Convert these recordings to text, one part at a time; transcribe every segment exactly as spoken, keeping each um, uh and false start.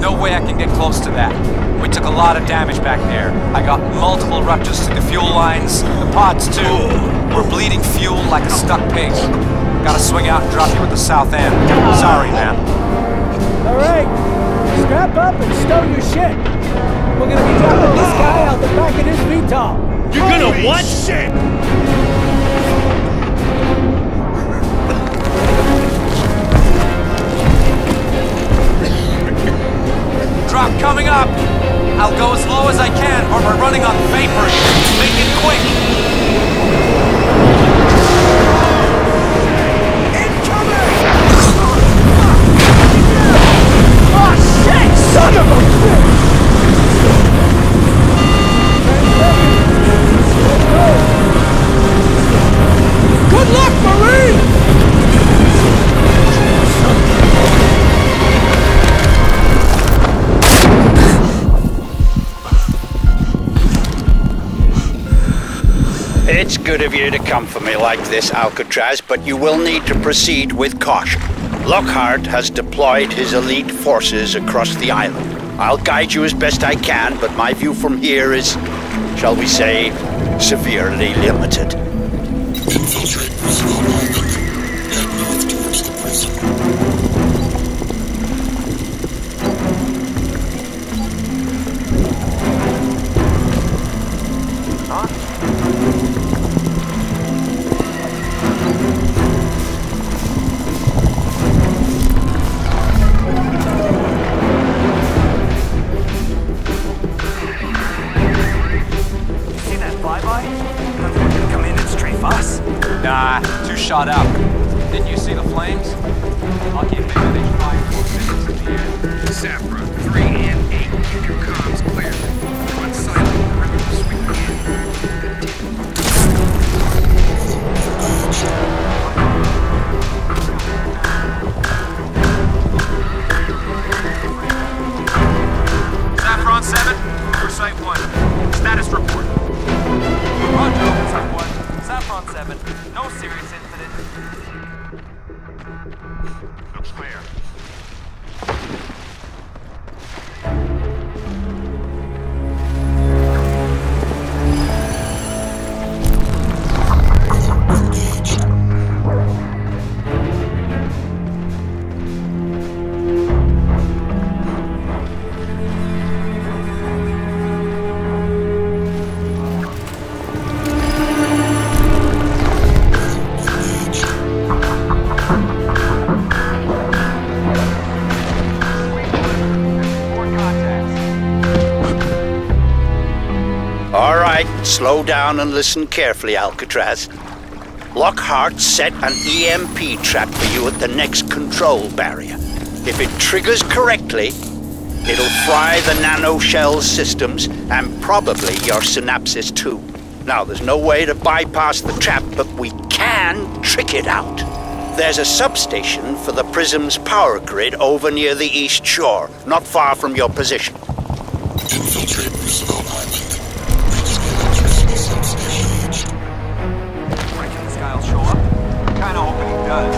No way I can get close to that. We took a lot of damage back there. I got multiple ruptures to the fuel lines, the pods too. We're bleeding fuel like a stuck pig. Gotta swing out and drop you at the south end. Sorry, man. Alright, strap up and stow your shit. We're gonna be dropping this guy out the back of this V TOL. You're gonna what? Shit! Drop coming up! I'll go as low as I can, or we're running on vapor here. Make it quick! Incoming! Oh shit! Son of a bitch! Good luck, Marine! It's good of you to come for me like this, Alcatraz, but you will need to proceed with caution. Lockhart has deployed his elite forces across the island. I'll guide you as best I can, but my view from here is, shall we say, severely limited. Infiltrate Brazil Island. Head north towards the prison. Nah, too shot out. Didn't you see the flames? Lucky if they managed five more minutes in the air. Saffron, three and eight. Keep your comms clear. One silent, criminal sweep in. Saffron seven, Oversight one. Status report. Roger, Oversight one. Saffron seven. No serious incident. Looks clear. Slow down and listen carefully, Alcatraz. Lockhart set an E M P trap for you at the next control barrier. If it triggers correctly, it'll fry the nanoshell systems and probably your synapses too. Now, there's no way to bypass the trap, but we can trick it out. There's a substation for the Prism's power grid over near the east shore, not far from your position. Infiltrate Brazil Island. Reckon this guy'll show up? Kinda hoping he does.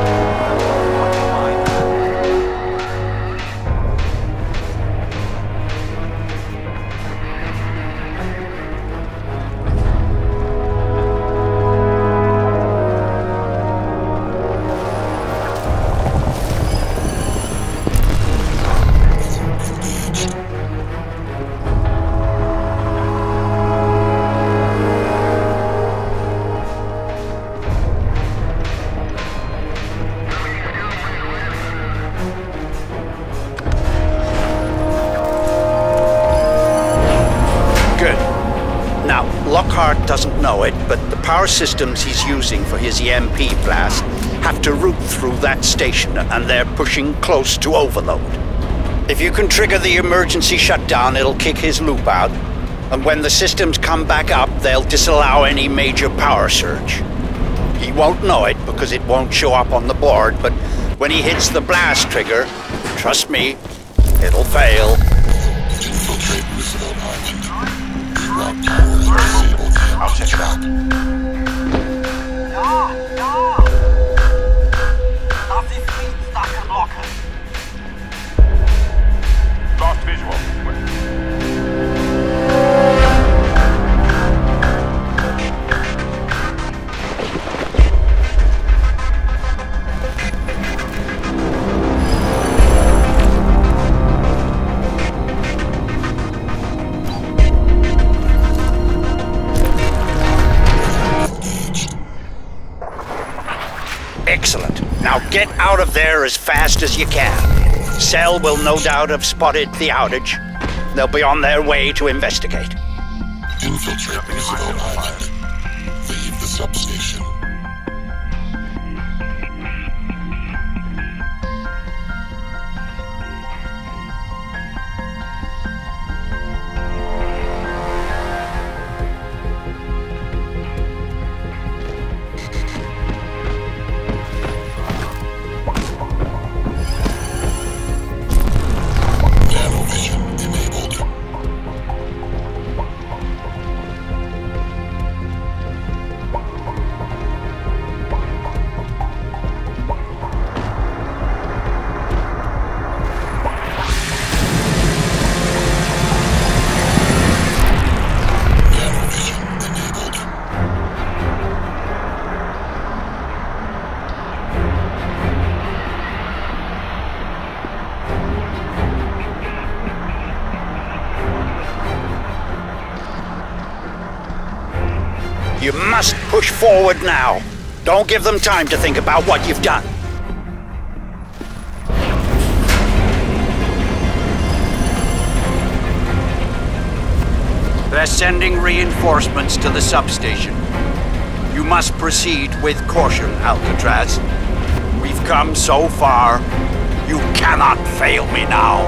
Lockhart doesn't know it, but the power systems he's using for his E M P blast have to route through that station, and they're pushing close to overload. If you can trigger the emergency shutdown, it'll kick his loop out, and when the systems come back up, they'll disallow any major power surge. He won't know it because it won't show up on the board, but when he hits the blast trigger, trust me, it'll fail. Infiltrate Brazil Island. Reroute power is disabled. I'll check it out. Ja, ja! Das ist nicht Stackenblocken. out of there as fast as you can. Cell will no doubt have spotted the outage. They'll be on their way to investigate. Infiltrate Roosevelt Island. Leave the substation. You must push forward now. Don't give them time to think about what you've done. They're sending reinforcements to the substation. You must proceed with caution, Alcatraz. We've come so far. You cannot fail me now.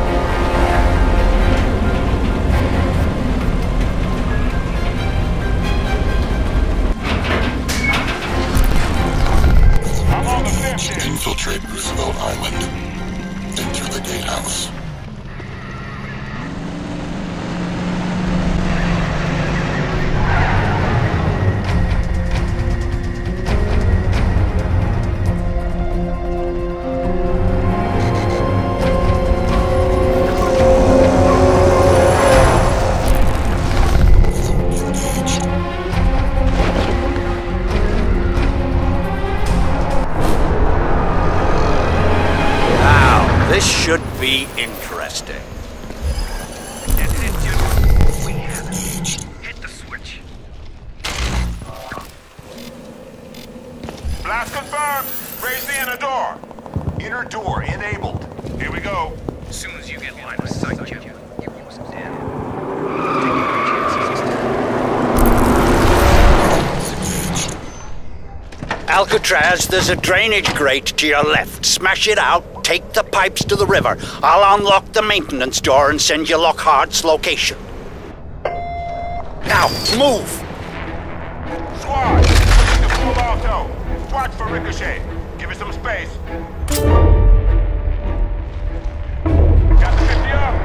Infiltrate Roosevelt Island. Enter the gatehouse. This should be interesting. That's it, dude. We have it. Hit the switch. Blast confirmed. Raise the inner door. Inner door enabled. Here we go. As soon as you get line of sight, Jim, you use it in. Alcatraz, there's a drainage grate to your left. Smash it out, take the pipes to the river. I'll unlock the maintenance door and send you Lockhart's location. Now, move! Squad, pushing the full auto. Watch for ricochet. Give it some space. Got the fifty up.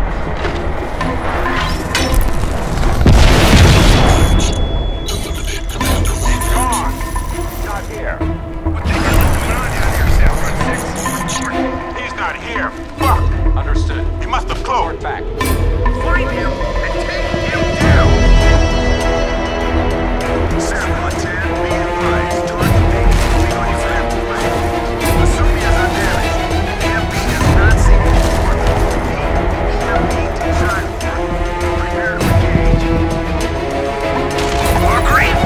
Eliminate Commander Lockhart. Gone. Not here. What the hell is going on down here, Sal? Run six. He's not here. Fuck. Understood. He must have closed. Back. Find him and take him down. seven one ten, be advised. Target vacancy on your left flank. Assume he is undamaged. E M P does not seem to be working. E M P design work. Prepare to engage. More green.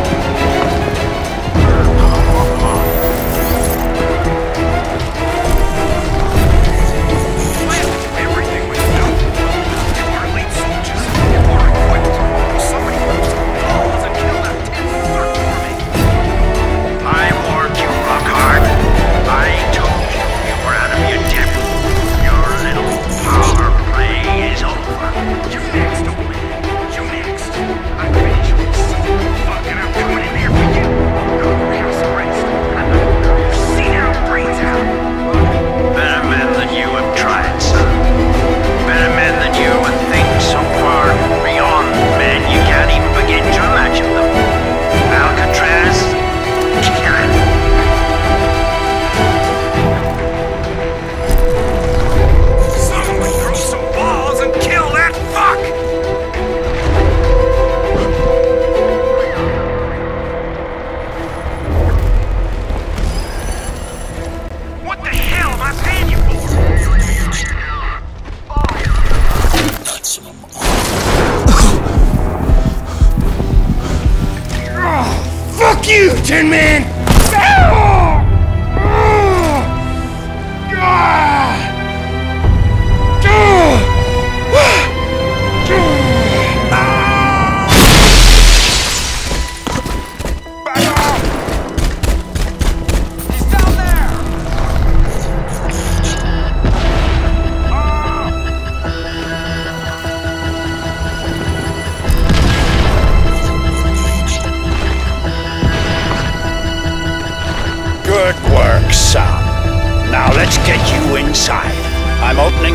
Everything we do. If our elite soldiers, if we're equipped, somebody moves some balls and kill that tin start forming. I warned you, Lockhart. I told you you were out of your depth. Your little power play is over. You next, old man. You next. I'm finished with this. Fucking I'm coming in there for you. No house arrest. I'm not gonna see now brains out. Better men than you have tried, son. Better men than you and think so far beyond men you can't even begin to imagine them. Alcatraz, kill him. Someone throw some balls and kill that fuck! What the hell am I paying you for? Maximum Fuck you, Tin Man!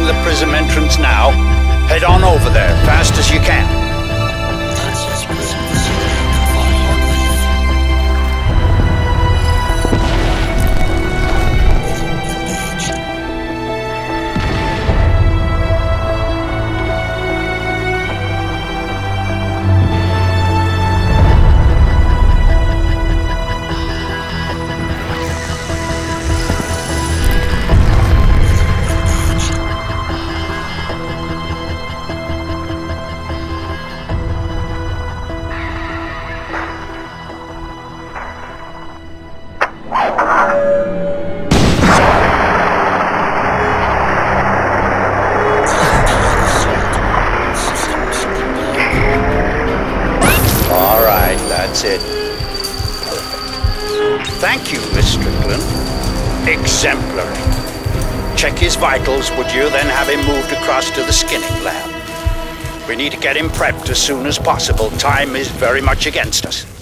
the prism entrance now. Head on over there, fast as you can. Access prism facility confine our reef. That's it. Thank you, Miss Strickland. Exemplary. Check his vitals, would you, then have him moved across to the skinning lab. We need to get him prepped as soon as possible. Time is very much against us.